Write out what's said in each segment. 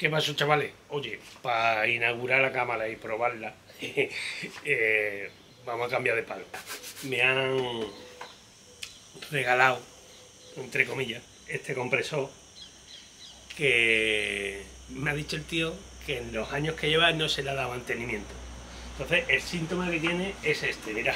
¿Qué pasó, chavales? Oye, para inaugurar la cámara y probarla, vamos a cambiar de palo. Me han regalado, entre comillas, este compresor que me ha dicho el tío que en los años que lleva no se le ha dado mantenimiento. Entonces, el síntoma que tiene es este, mirad.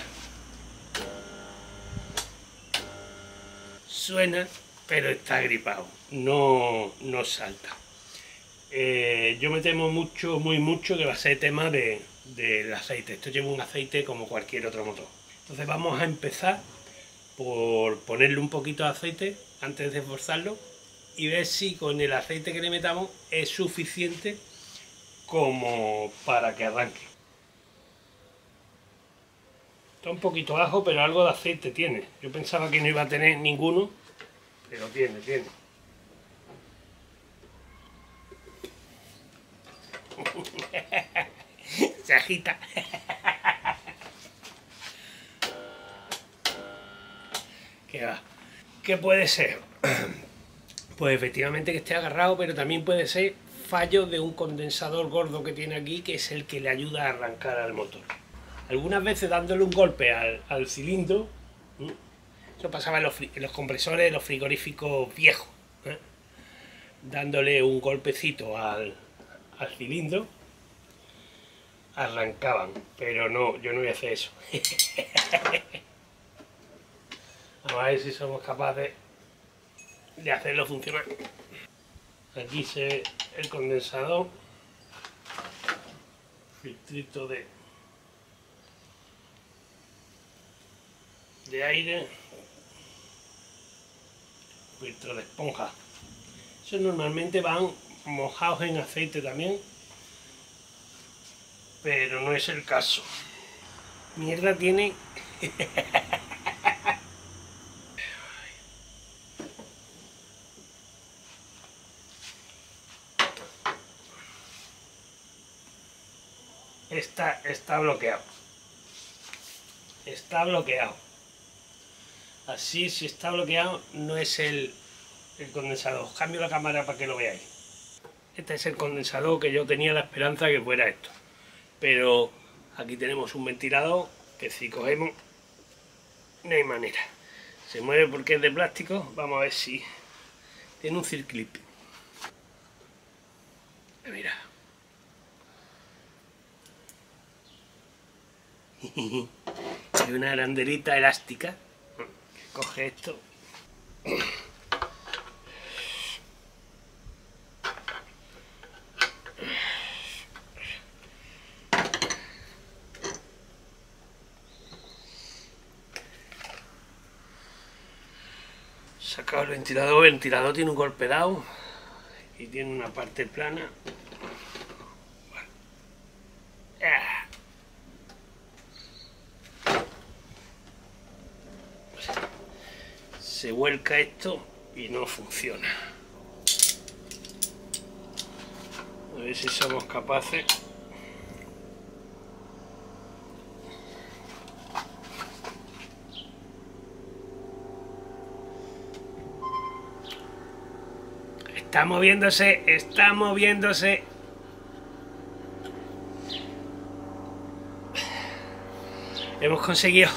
Suena, pero está gripado, no salta. Yo me temo mucho, muy mucho, que va a ser tema del aceite. Esto lleva un aceite como cualquier otro motor. Entonces vamos a empezar por ponerle un poquito de aceite antes de esforzarlo y ver si con el aceite que le metamos es suficiente como para que arranque. Está un poquito bajo, pero algo de aceite tiene. Yo pensaba que no iba a tener ninguno, pero tiene. Se agita. ¿Qué va? ¿Qué puede ser? Pues efectivamente que esté agarrado, pero también puede ser fallo de un condensador gordo que tiene aquí, que es el que le ayuda a arrancar al motor. Algunas veces dándole un golpe al cilindro, eso pasaba en los compresores de los frigoríficos viejos, dándole un golpecito al cilindro, arrancaban, pero no, yo no voy a hacer eso. Vamos a ver si somos capaces de hacerlo funcionar. Aquí se ve el condensador, filtrito de aire, filtro de esponja. Esos normalmente van mojados en aceite también, pero no es el caso. Mierda tiene. Está bloqueado. Está bloqueado. Así, si está bloqueado, no es el condensador. Os cambio la cámara para que lo veáis. Este es el condensador que yo tenía la esperanza que fuera esto. Pero aquí tenemos un ventilador que si cogemos, no hay manera. Se mueve porque es de plástico. Vamos a ver si tiene un circlip. Mira. Hay una arandelita elástica que coge esto. Sacado el ventilador tiene un golpe dado y tiene una parte plana. Se vuelca esto y no funciona. A ver si somos capaces. Está moviéndose, está moviéndose. Hemos conseguido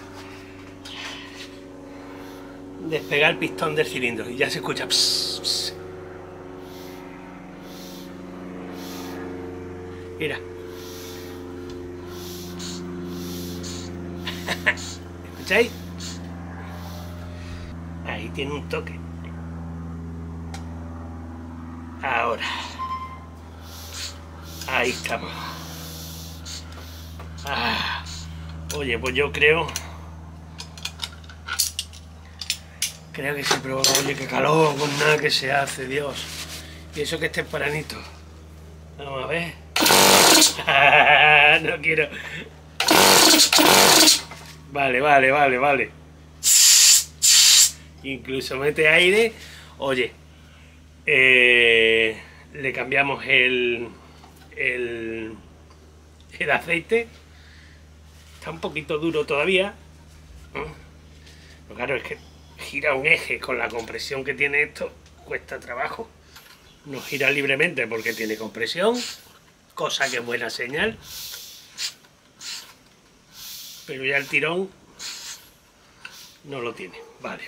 despegar el pistón del cilindro y ya se escucha. Pss, pss. Mira. ¿Escucháis? Ahí tiene un toque. Ahora. Ahí estamos. Oye, pues yo creo que se provoca. Oye, qué calor, con nada que se hace, Dios. Y eso que esté tempranito. Vamos a ver. No quiero. Vale. Incluso mete aire. Oye, le cambiamos el aceite. Está un poquito duro todavía. Pero claro, es que gira un eje con la compresión que tiene esto, cuesta trabajo. no gira libremente porque tiene compresión, cosa que es buena señal, pero ya el tirón no lo tiene. Vale.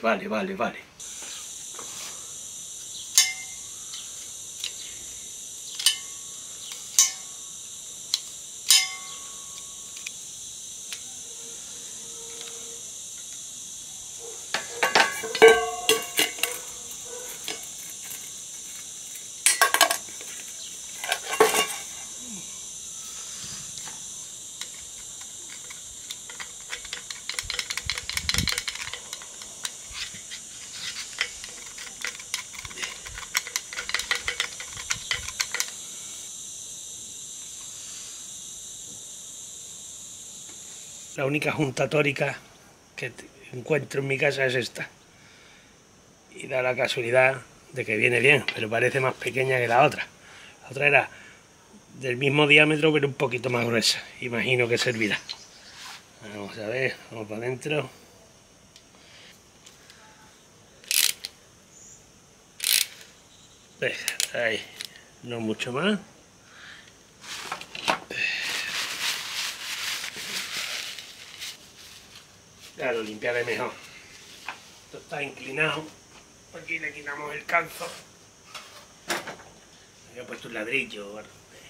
La única junta tórica que encuentro en mi casa es esta. Y da la casualidad de que viene bien, pero parece más pequeña que la otra. La otra era del mismo diámetro, pero un poquito más gruesa. Imagino que servirá. Vamos a ver, vamos para adentro. Ahí, no mucho más. Ya lo limpiaré mejor. Esto está inclinado. Aquí le quitamos el calzo. Le he puesto un ladrillo. Bueno.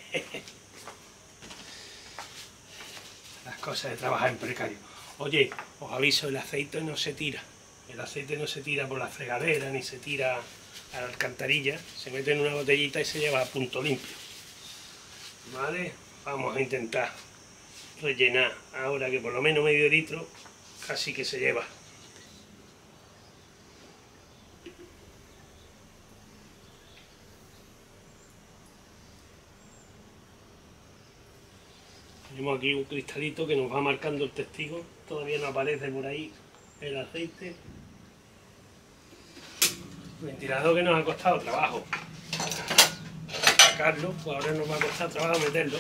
Las cosas de trabajar en precario. Oye, os aviso, el aceite no se tira. El aceite no se tira por la fregadera, ni se tira a la alcantarilla. Se mete en una botellita y se lleva a punto limpio. ¿Vale? Vamos a intentar rellenar ahora que por lo menos medio litro casi que se lleva. Tenemos aquí un cristalito que nos va marcando el testigo. Todavía no aparece por ahí el aceite. Ventilador que nos ha costado trabajo sacarlo, pues ahora nos va a costar trabajo meterlo.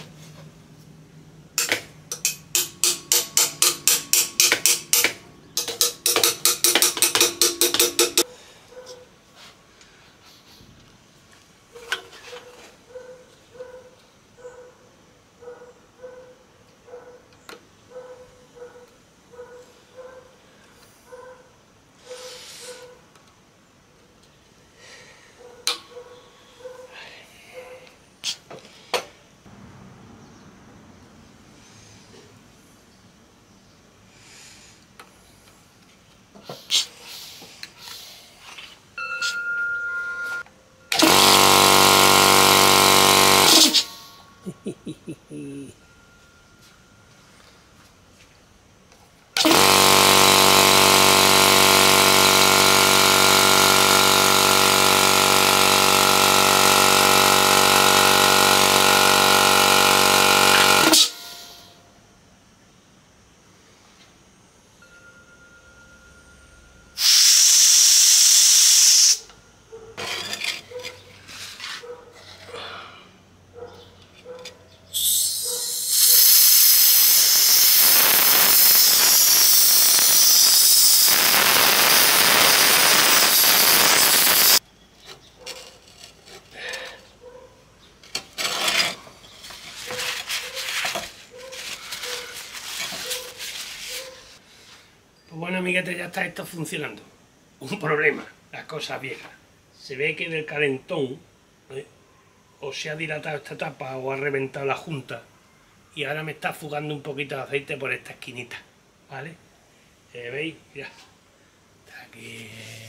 Pues bueno, amiguetes, ya está esto funcionando. Un problema, las cosas viejas. Se ve que del calentón o se ha dilatado esta tapa o ha reventado la junta y ahora me está fugando un poquito de aceite por esta esquinita, ¿vale? ¿Veis? Mira, está aquí,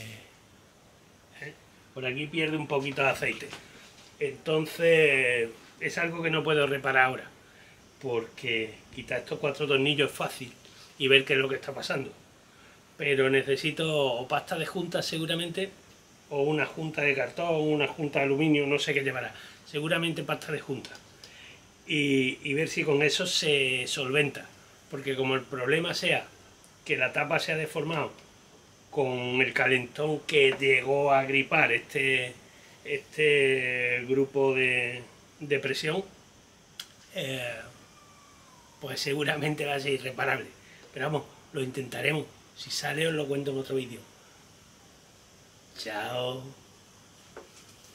por aquí pierde un poquito de aceite. Entonces es algo que no puedo reparar ahora, porque quitar estos 4 tornillos es fácil y ver qué es lo que está pasando. Pero necesito o pasta de junta seguramente, o una junta de cartón, o una junta de aluminio, no sé qué llevará. Seguramente pasta de junta. Y ver si con eso se solventa. Porque como el problema sea que la tapa se ha deformado con el calentón que llegó a gripar este grupo de presión, pues seguramente va a ser irreparable. Pero vamos, lo intentaremos. Si sale os lo cuento en otro vídeo. Chao.